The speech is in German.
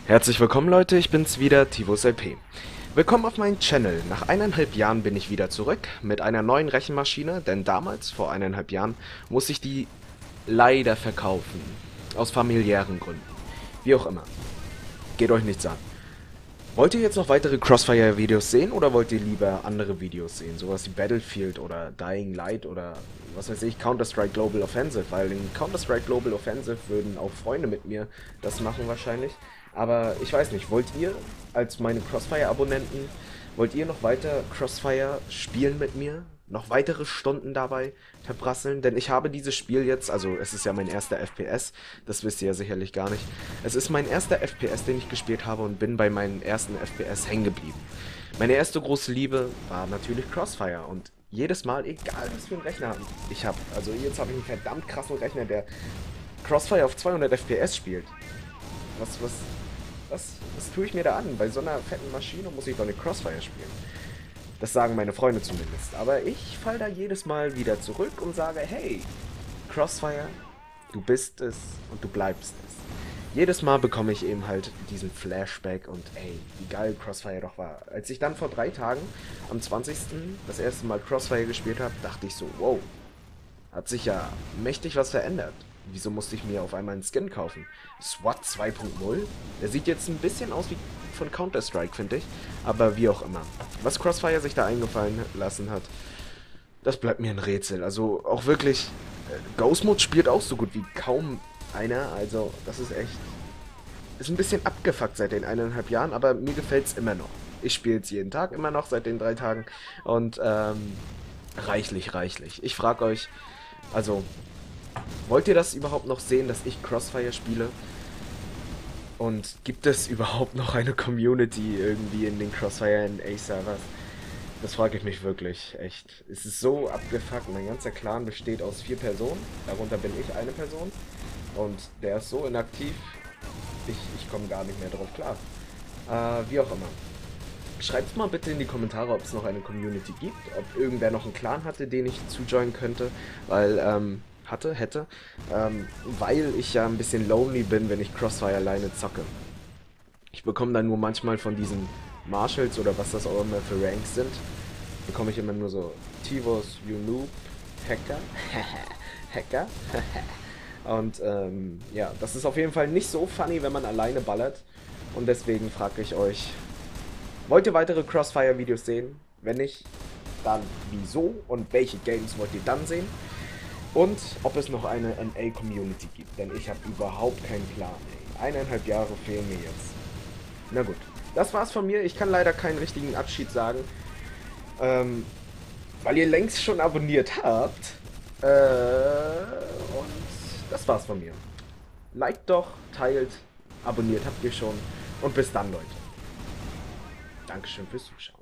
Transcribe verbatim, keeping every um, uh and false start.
Herzlich willkommen Leute, ich bin's wieder, Tivos L P. Willkommen auf meinem Channel. Nach eineinhalb Jahren bin ich wieder zurück mit einer neuen Rechenmaschine, denn damals, vor eineinhalb Jahren, musste ich die leider verkaufen. Aus familiären Gründen. Wie auch immer. Geht euch nichts an. Wollt ihr jetzt noch weitere Crossfire-Videos sehen oder wollt ihr lieber andere Videos sehen? Sowas wie Battlefield oder Dying Light oder was weiß ich, Counter-Strike Global Offensive. Weil in Counter-Strike Global Offensive würden auch Freunde mit mir das machen wahrscheinlich. Aber ich weiß nicht, wollt ihr als meine Crossfire-Abonnenten, wollt ihr noch weiter Crossfire spielen mit mir? Noch weitere Stunden dabei verprasseln? Denn ich habe dieses Spiel jetzt, also es ist ja mein erster F P S, das wisst ihr ja sicherlich gar nicht. Es ist mein erster F P S, den ich gespielt habe und bin bei meinem ersten F P S hängen geblieben. Meine erste große Liebe war natürlich Crossfire und jedes Mal, egal was für einen Rechner ich habe, also jetzt habe ich einen verdammt krassen Rechner, der Crossfire auf zweihundert F P S spielt. Was, was, was, was tue ich mir da an? Bei so einer fetten Maschine muss ich doch nicht Crossfire spielen. Das sagen meine Freunde zumindest. Aber ich falle da jedes Mal wieder zurück und sage, hey, Crossfire, du bist es und du bleibst es. Jedes Mal bekomme ich eben halt diesen Flashback und ey, wie geil Crossfire doch war. Als ich dann vor drei Tagen, am zwanzigsten das erste Mal Crossfire gespielt habe, dachte ich so, wow, hat sich ja mächtig was verändert. Wieso musste ich mir auf einmal einen Skin kaufen? SWAT zwei punkt null? Der sieht jetzt ein bisschen aus wie von Counter-Strike, finde ich. Aber wie auch immer. Was Crossfire sich da eingefallen lassen hat, das bleibt mir ein Rätsel. Also auch wirklich, äh, Ghost Mode spielt auch so gut wie kaum einer. Also das ist echt, ist ein bisschen abgefuckt seit den eineinhalb Jahren, aber mir gefällt es immer noch. Ich spiele es jeden Tag immer noch seit den drei Tagen. Und ähm, reichlich, reichlich. Ich frage euch, also... wollt ihr das überhaupt noch sehen, dass ich Crossfire spiele? Und gibt es überhaupt noch eine Community irgendwie in den Crossfire N A-Servers? Das frage ich mich wirklich, echt. Es ist so abgefuckt. Mein ganzer Clan besteht aus vier Personen. Darunter bin ich eine Person. Und der ist so inaktiv, ich, ich komme gar nicht mehr drauf klar. Äh, wie auch immer. Schreibt mal bitte in die Kommentare, ob es noch eine Community gibt. Ob irgendwer noch einen Clan hatte, den ich zujoinen könnte. Weil, ähm... hatte, hätte, ähm, weil ich ja ein bisschen lonely bin, wenn ich Crossfire alleine zocke. Ich bekomme dann nur manchmal von diesen Marshals oder was das auch immer für Ranks sind, bekomme ich immer nur so Tivos, you noob, Hacker, Hacker, und ähm, ja, das ist auf jeden Fall nicht so funny, wenn man alleine ballert und deswegen frage ich euch, wollt ihr weitere Crossfire-Videos sehen? Wenn nicht, dann wieso und welche Games wollt ihr dann sehen? Und ob es noch eine N A-Community gibt, denn ich habe überhaupt keinen Plan, ey. Eineinhalb Jahre fehlen mir jetzt. Na gut, das war's von mir. Ich kann leider keinen richtigen Abschied sagen, ähm, weil ihr längst schon abonniert habt. Äh, und das war's von mir. Liked doch, teilt, abonniert habt ihr schon. Und bis dann, Leute. Dankeschön fürs Zuschauen.